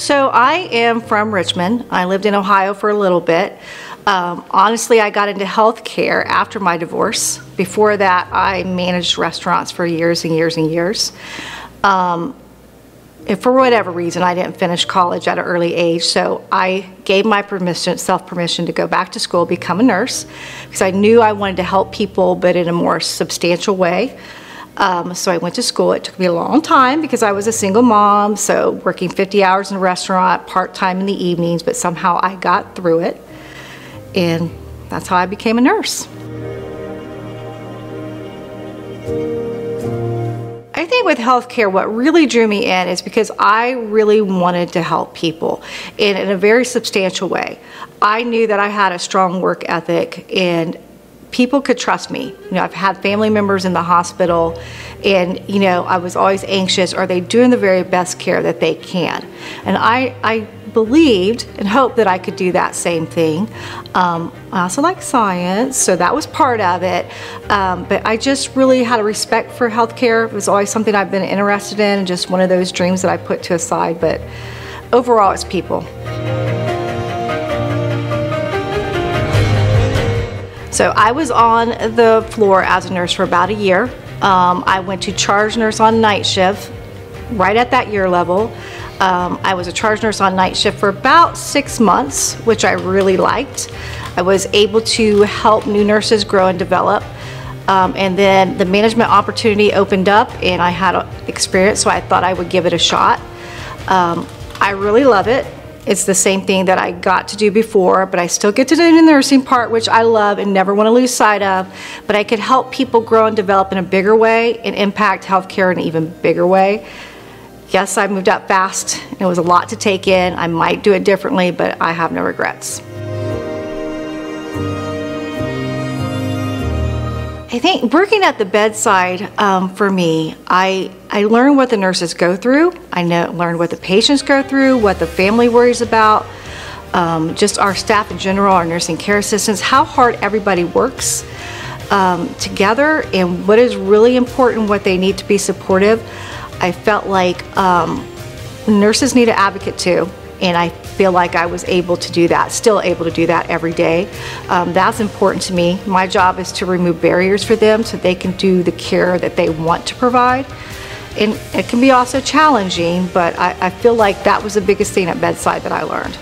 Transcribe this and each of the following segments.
So I am from Richmond. I lived in Ohio for a little bit. Honestly, I got into healthcare after my divorce. Before that, I managed restaurants for years and years and years. And for whatever reason, I didn't finish college at an early age, so I gave my self-permission to go back to school, become a nurse, because I knew I wanted to help people, but in a more substantial way. So I went to school. It took me a long time because I was a single mom, so working 50 hours in a restaurant, part-time in the evenings, but somehow I got through it, and that's how I became a nurse. I think with healthcare, what really drew me in is because I really wanted to help people in a very substantial way. I knew that I had a strong work ethic and people could trust me. You know, I've had family members in the hospital and, you know, I was always anxious, are they doing the very best care that they can? And I believed and hoped that I could do that same thing. I also like science, so that was part of it. But I just really had a respect for healthcare. It was always something I've been interested in, and just one of those dreams that I put to a side. But overall, it's people. So I was on the floor as a nurse for about a year. I went to charge nurse on night shift right at that year level. I was a charge nurse on night shift for about 6 months, which I really liked. I was able to help new nurses grow and develop. And then the management opportunity opened up and I had experience, so I thought I would give it a shot. I really love it. It's the same thing that I got to do before, but I still get to do the nursing part, which I love and never want to lose sight of. But I could help people grow and develop in a bigger way and impact healthcare in an even bigger way. Yes, I moved up fast. It was a lot to take in. I might do it differently, but I have no regrets. I think working at the bedside, for me, I learned what the nurses go through. I learned what the patients go through, what the family worries about, just our staff in general, our nursing care assistants, how hard everybody works together and what is really important, what they need to be supportive. I felt like nurses need an advocate too, and I feel like I was able to do that, still able to do that every day. That's important to me. My job is to remove barriers for them so they can do the care that they want to provide. And it can be also challenging, but I feel like that was the biggest thing at bedside that I learned.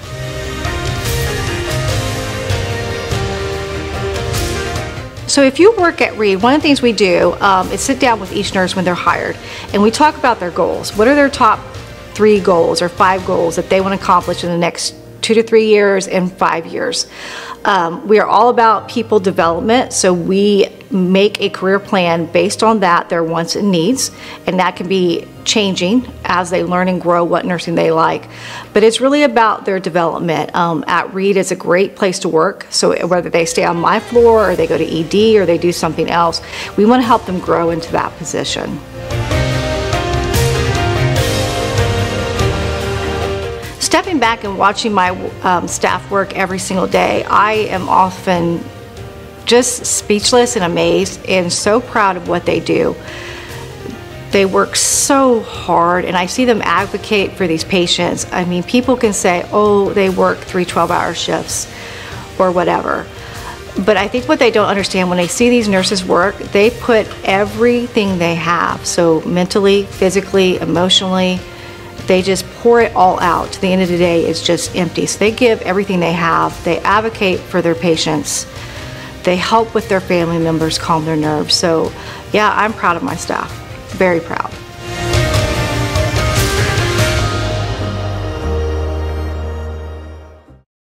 So if you work at Reid, one of the things we do is sit down with each nurse when they're hired, and we talk about their goals. What are their top 3 goals or 5 goals that they want to accomplish in the next 2 to 3 years and 5 years. We are all about people development, so we make a career plan based on that, their wants and needs, and that can be changing as they learn and grow what nursing they like. But it's really about their development. At Reid, it's a great place to work, so whether they stay on my floor or they go to ED or they do something else, we want to help them grow into that position. Stepping back and watching my staff work every single day, I am often just speechless and amazed and so proud of what they do. They work so hard, and I see them advocate for these patients. I mean, people can say, oh, they work 3 12-hour shifts or whatever. But I think what they don't understand, when they see these nurses work, they put everything they have. So mentally, physically, emotionally, they just pour it all out. To the end of the day, it's just empty. So they give everything they have. They advocate for their patients. They help with their family members calm their nerves. So yeah, I'm proud of my staff. Very proud.